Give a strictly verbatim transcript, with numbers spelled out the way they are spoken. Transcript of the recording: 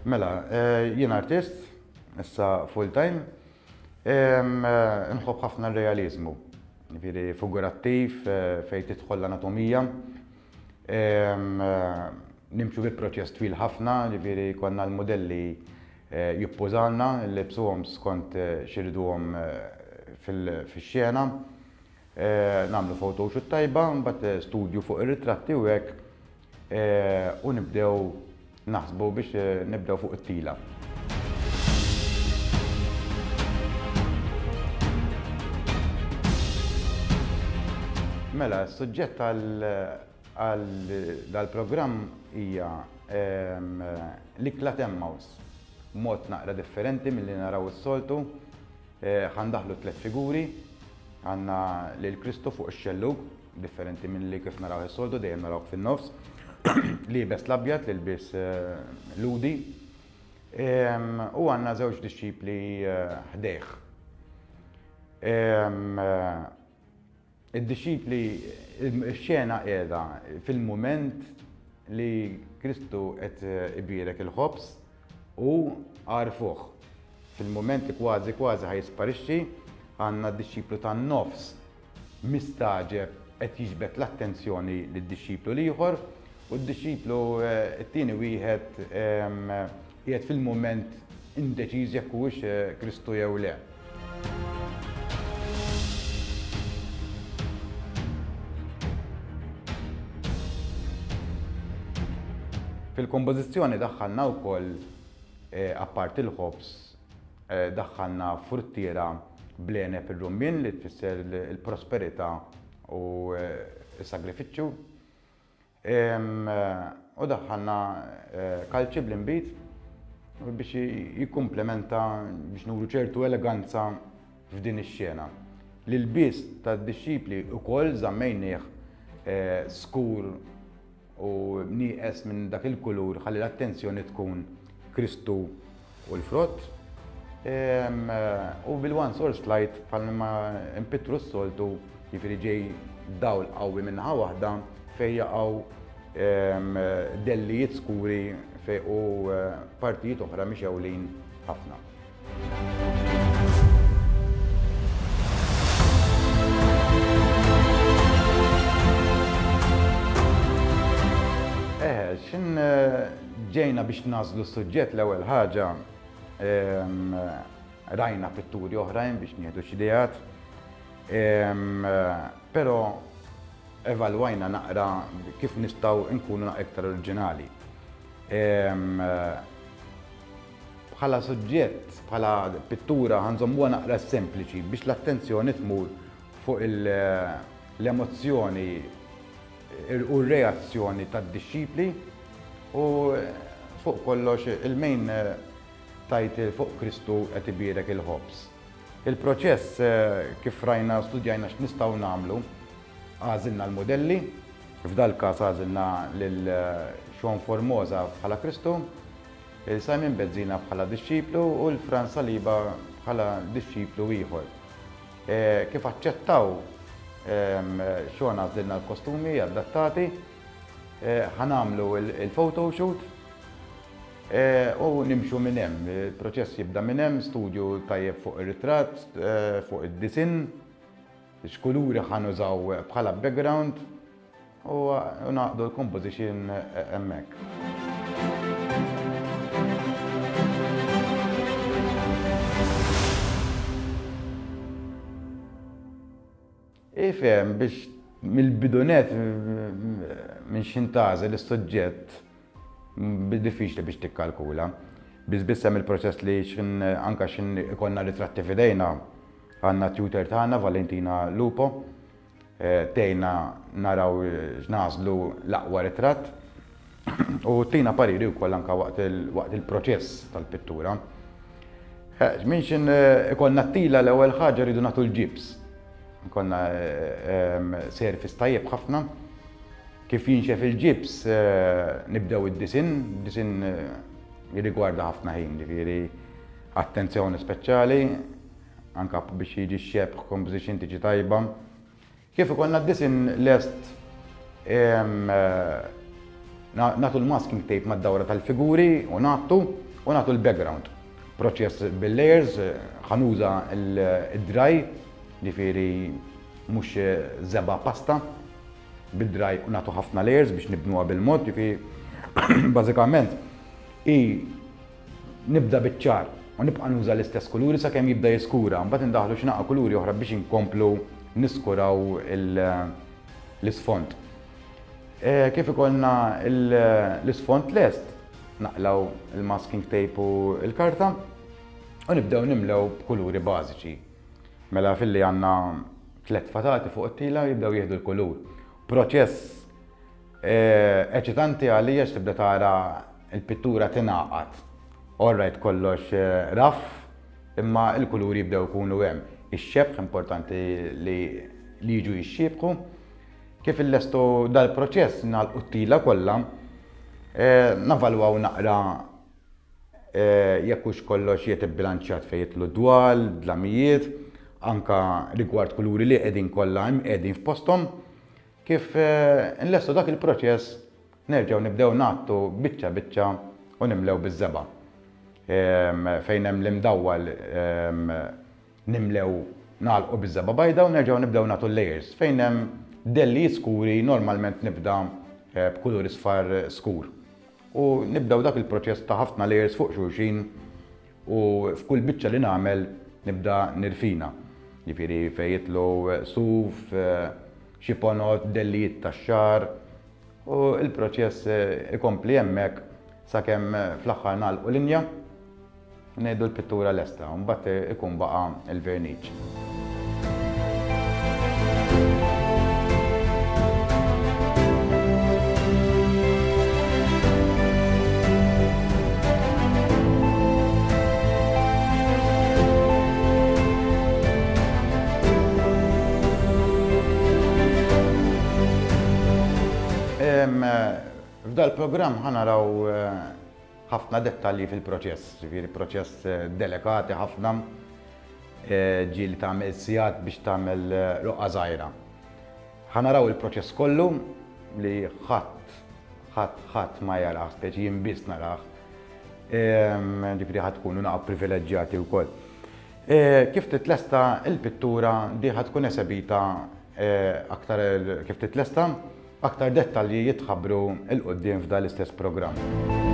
Mela, jien artist, issa full time, nħobb ħafna r-realizmu, ġifieri figurattiv, fejn tidħol l-anatomija, nimxu bi proċess twil ħafna, ġifieri konna l-modelli jippużalna, li bsuhom skont xiriduhom fix-xena, nagħmlu photoshoot tajba, mbagħad studju fuq ir-ritratti u hekk u nibdew naħsbu biex nibdew fuq it-tila. Mela, s-suġġett għall-programm hija l-ikla Emmaus, mod naqra differenti milli naraw is-soltu. Ħandaħlu tliet figuri, għandna lil Kristu fuq ix-xellug, differenti milli kif naraw is-soltu, dejjem naraw fin-nofs. Liebes l-abjad, li lbis ludi, u għandna żewġ dixxipli ħdejh. Id-dixxipli, x-xena qiegħda fil-mument li Kristu qed ibierek il-ħobs u għarfuh. Fil-mument li kważi kważi ħajisparixxi, għandna d-dixxiplu tan-nofs mistaġeb qed jiġbed l-attenzjoni lid-dixxiplu l-ieħor u d-dixxiplu t-tieni wieħed qiegħed fil-mument indeċiż jekk huwiex Kristu jew le. Fil-kompożizzjoni daħħalna wkoll apparti l-ħobs daħħalna fruttiera bleneb ir-rummin li tfisser il-prosperità u s-sagrifiċċju. U daħħalna kalċi bl-imbit biex jikkumplementa biex nuru ċertu eleganza f'din ix-xena. L-ilbies tad-dixxipli wkoll żammejnieh skur u nieqes minn dak il-kulur ħalli l-attenzjoni tkun Kristu u l-frott. U bil-one source light bħalma impittru s-soltu jiġifieri ġej dawl qawwi minnaħa waħda fejn jaqgħu dellijiet skuri u partijiet oħra mixewlin ħafna. Xin ġejna biex nażlu s-suġġett l-ewwel ħaġa rajna pitturi oħrajn biex nieħdu xi ideat, però evalwajna naqra kif nistgħu nkunu iktar oriġinali. Bħala suġġett, bħala pittura ħanżommuha naqra sempliċi biex l-attenzjoni tmur fuq l-emozzjoni u r-reazzjoni tad-dixxipli u fuq kollox il-main title fuq Kristu qed ibierek il-ħobs. Il-proċess kif rajna studjajna x'nistgħu nagħmlu, għażilna l-modelli, f'dal każ għażilna lil Sean Formosa bħala Kristu, Simon Bezzina bħala dixxiplu u l-Fran Saliba bħala dixxiplu ieħor. Kif aċċettaw Sean għażilna l-kostumi adattati, ħanamlu il-photoshoot u nimxu minn hemm. Il-proċess jibda minn hemm, studju tajjeb fuq ir-ritratt, fuq id-disin, x'kuluri ħanużaw bħala background u naqdu l-composition hemmhekk. Ifhem biex mill-bidunet minn xintażel is-suġġett diffiċli biex tikkalkula. Biss biss hemm il-proċess li anke xin ikollna ritratti f'idejna għandna tutor tagħna Valentina Lupo, tgħinna naraw x'nażlu l-aqwa ritratt u tina pariri wkoll anke waqt il-proċess tal-pittura. Minn xin ikollna t-tila l-ewwel ħaġa rridu nagħtu l-ġibs. Konna service tajjeb ħafna. Kif jinxef il-ġibs nibdew id-disin, id-disin jirrigwarda ħafna ħin, ġifieri attenzjoni speċjali, anke biex jiġi x-xebħ composition tiġi tajba. Kif ikollna d-disin lest nagħtu l-masking tape mad-dawra tal-figuri u nagħtu u nagħtu l-background. Proċess bil-layers, ħanuża il-dry, ġifieri mhux żeba pasta, bid-dry u nagħtu ħafna layers biex nibnuha bil-mod, ġifieri bażikament i nibda biċ-ċar u nibqa' nuża l-istess kuluri sakemm jibda jiskura, mbagħad indaħlu xi naqa' kuluri oħra biex inkomplu niskuraw l-isfond. Kif ikollna l-isfond lest, naqlaw il-masking tape u l-karta u nibdew nimlew b'kuluri bażiċi. Mela filli għandna tliet fatati fuq it-tila jibdew jieħdu l-kulur. Proċess eċitanti għalija x'tibda tara l-pittura tingħaqad. Orrajt kollox raff, imma l-kuluri jibdew ikunu hemm. Ix-xebħ importanti li jiġu jixxiebħu. Kif illestu dal-proċess nagħlqu t-tila kollha, navalwaw naqra jekk hux kollox jiet ibbilanċjat fejn jitlu dwal, dlamijiet, anka rigward kuluri li qegħdin kollha hemm qegħdin f'posthom. Kif nlestu dak il-proċess nerġgħu nibdew nagħtu biċċa biċċa u nimlew biż-żeba'. Fejn hemm l-imdawwal nimlew nagħlqu biż-żeba' bajda u nerġgħu nibdew nagħtu layers. Fejn hemm delli skuri normalment nibda b'kulur isfar skur. U nibdew dak il-proċess ta' ħafna layers fuq xulxin u f'kull biċċa li nagħmel nibda nirfina. Jifieri fejn jitlu suf, xi ponot, dellijiet tax-xahar u l-proċess ikompli hemmhekk sakemm fl-aħħar nagħlqu linja ngħidu l-pittura lesta u mbagħad ikun baqa' il-verniċ. F'dal programm ħanaraw ħafna dettalji fil-proċess, ġifieri proċess delikati ħafna, ġieli tagħmel sigħat biex tagħmel roqqa żgħira. Ħanaraw il-proċess kollu li ħadd ħadd ħadd ma jaraħ, speċi jien biss narah. Ġifieri ħadd tkunu naqgħu privileġġjati wkoll. Kif titlesta l-pittura di ħadd tkun esebita aktar kif titlesta aktar dettalji jitħabbru l-qudiem f'dan l-istess programm.